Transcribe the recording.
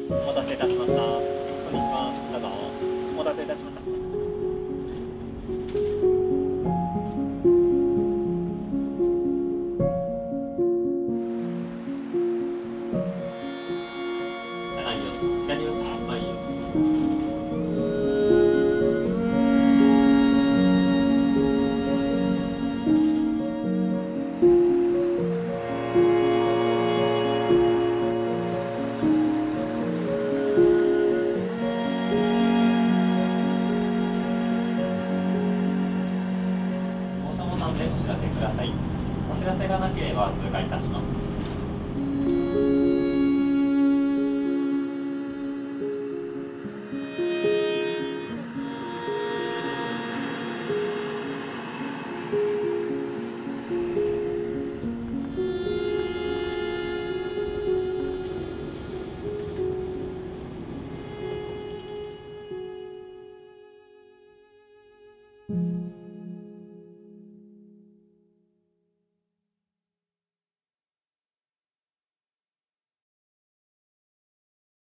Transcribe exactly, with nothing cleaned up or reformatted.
お待たせいたしました。こんにちは。どうぞ。お待たせいたしました。左よし、左よし、前よし。乗車ボタンでお知らせください。お知らせがなければ通過いたします。